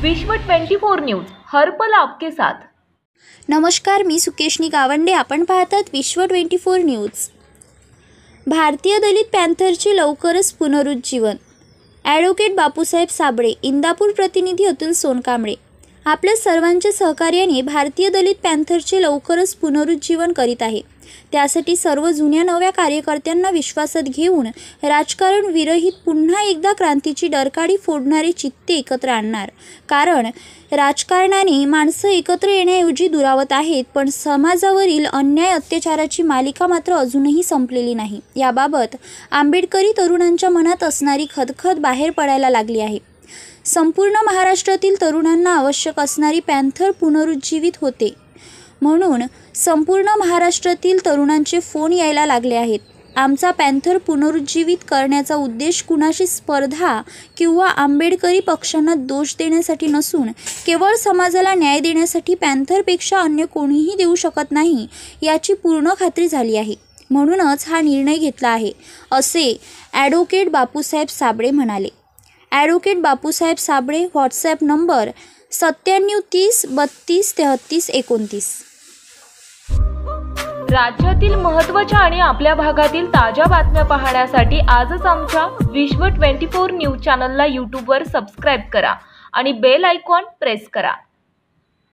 विश्व 24 न्यूज हर पल आपके साथ। नमस्कार, मी सुकेशनी गावंडे। आपण पाहतात विश्व 24 न्यूज। भारतीय दलित पॅन्थरचे लवकरच पुनरुज्जीवन। ॲडव्होकेट बापूसाहेब साबळे, इंदापूर प्रतिनिधी अतुल सोनकांबळे। आपल्या सर्वांच्या सहकार्याने भारतीय दलित पॅन्थरचे लवकरच पुनरुज्जीवन करीत आहे। त्यासाठी सर्व जुन्या नव्या कार्यकर्त्यांना विश्वासात घेऊन राजकारण विरहित पुन्हा एकदा क्रांतीची डरकाळी फोडणारे चित्ते एकत्र आणणार। कारण राजकारणाने माणसं एकत्र येण्याऐवजी दुरावत आहेत, पण समाजावरील अन्याय अत्याचाराची मालिका मात्र अजूनही संपलेली नाही। याबाबत आंबेडकरी तरुणांच्या मनात असणारी खदखद बाहेर पडायला लागली आहे। संपूर्ण महाराष्ट्रातील तरुणांना आवश्यक असणारी पॅन्थर पुनरुज्जीवित होते म्हणून संपूर्ण महाराष्ट्रातील तरुणांचे फोन यायला लागले आहेत। आमचा पॅन्थर पुनरुज्जीवित करण्याचा उद्देश कुणाशी स्पर्धा किंवा आंबेडकरी पक्षांना दोष देण्यासाठी नसून केवळ समाजाला न्याय देण्यासाठी पॅन्थरपेक्षा अन्य कोणीही देऊ शकत नाही याची पूर्ण खात्री झाली आहे। म्हणूनच हा निर्णय घेतला आहे, असे ॲडव्होकेट बापूसाहेब साबळे म्हणाले। Advocate Bapusaheb Sable, WhatsApp number 9730 32 33 29। राज्यातील महत्त्वाच्या आणि आपल्या भागातील ताज्या बातम्या पाहण्यासाठी आजच आमच्या विश्व 24 न्यूज चॅनलला यूट्यूबवर सबस्क्राईब करा आणि बेल आयकॉन प्रेस करा।